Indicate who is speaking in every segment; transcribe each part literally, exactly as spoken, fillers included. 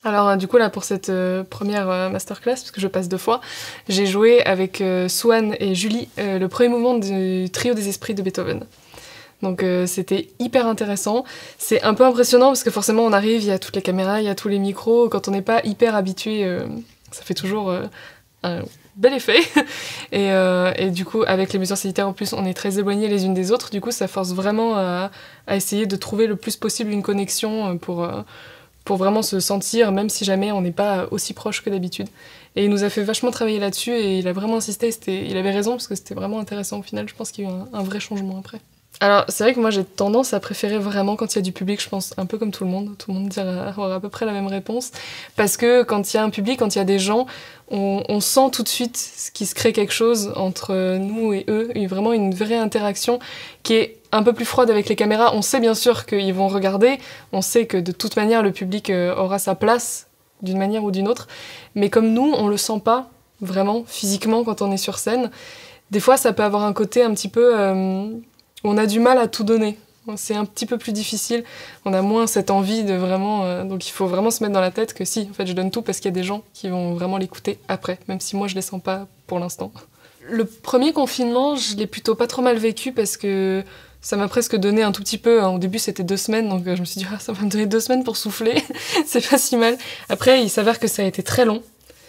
Speaker 1: Alors euh, du coup là pour cette euh, première euh, masterclass, parce que je passe deux fois, j'ai joué avec euh, Swan et Julie euh, le premier mouvement du Trio des Esprits de Beethoven. Donc euh, c'était hyper intéressant. C'est un peu impressionnant parce que forcément on arrive, il y a toutes les caméras, il y a tous les micros. Quand on n'est pas hyper habitué, euh, ça fait toujours euh, un bel effet. et, euh, et du coup avec les mesures sanitaires en plus, on est très éloignés les unes des autres. Du coup ça force vraiment à, à essayer de trouver le plus possible une connexion pour... Euh, pour vraiment se sentir, même si jamais on n'est pas aussi proche que d'habitude. Et il nous a fait vachement travailler là-dessus, et il a vraiment insisté, il avait raison, parce que c'était vraiment intéressant au final, je pense qu'il y a eu un, un vrai changement après. Alors c'est vrai que moi j'ai tendance à préférer vraiment quand il y a du public, je pense, un peu comme tout le monde, tout le monde dira, aura à peu près la même réponse, parce que quand il y a un public, quand il y a des gens, on, on sent tout de suite ce qui se crée quelque chose entre nous et eux, et vraiment une vraie interaction qui est un peu plus froide avec les caméras. On sait bien sûr qu'ils vont regarder, on sait que de toute manière le public aura sa place d'une manière ou d'une autre, mais comme nous, on le sent pas vraiment physiquement quand on est sur scène, des fois ça peut avoir un côté un petit peu... Euh, on a du mal à tout donner, c'est un petit peu plus difficile, on a moins cette envie de vraiment... Euh, donc il faut vraiment se mettre dans la tête que si, en fait je donne tout parce qu'il y a des gens qui vont vraiment l'écouter après, même si moi je les sens pas pour l'instant. Le premier confinement, je l'ai plutôt pas trop mal vécu parce que ça m'a presque donné un tout petit peu, au début c'était deux semaines, donc je me suis dit ah, ça va me donner deux semaines pour souffler, c'est pas si mal. Après il s'avère que ça a été très long,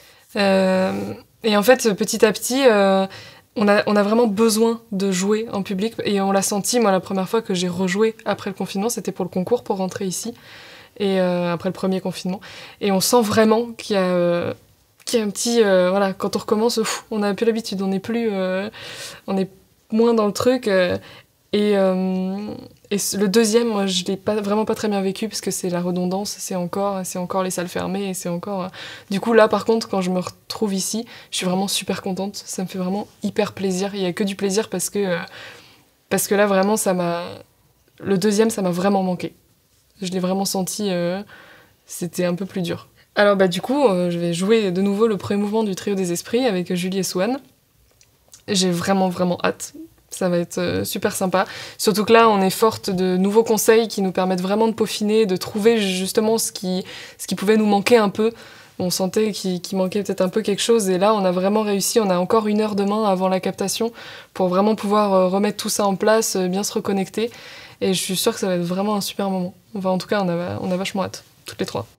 Speaker 1: euh, et en fait petit à petit... Euh, On a, on a vraiment besoin de jouer en public, et on l'a senti, moi, la première fois que j'ai rejoué après le confinement, c'était pour le concours, pour rentrer ici, et euh, après le premier confinement. Et on sent vraiment qu'il y a, euh, qu'il y a un petit... Euh, voilà, quand on recommence, pff, on n'a plus l'habitude, on n'est plus... Euh, on est moins dans le truc. Euh, et, euh, et le deuxième, moi, je l'ai pas, vraiment pas très bien vécu, parce que c'est la redondance, c'est encore, c'est encore les salles fermées, et c'est encore... Euh... Du coup, là, par contre, quand je me retrouve ici, je suis vraiment super contente, ça me fait vraiment hyper plaisir. Il y a que du plaisir parce que, euh, parce que là, vraiment, ça m'a... Le deuxième, ça m'a vraiment manqué. Je l'ai vraiment senti, euh, c'était un peu plus dur. Alors, bah, du coup, euh, je vais jouer de nouveau le premier mouvement du Trio des Esprits avec Julie et Swan. J'ai vraiment, vraiment hâte. Ça va être euh, super sympa. Surtout que là, on est forte de nouveaux conseils qui nous permettent vraiment de peaufiner, de trouver justement ce qui, ce qui pouvait nous manquer un peu. On sentait qu'il, qu'il manquait peut-être un peu quelque chose, et là, on a vraiment réussi. On a encore une heure demain avant la captation pour vraiment pouvoir euh, remettre tout ça en place, euh, bien se reconnecter. Et je suis sûre que ça va être vraiment un super moment. Enfin, en tout cas, on a, on a vachement hâte, toutes les trois.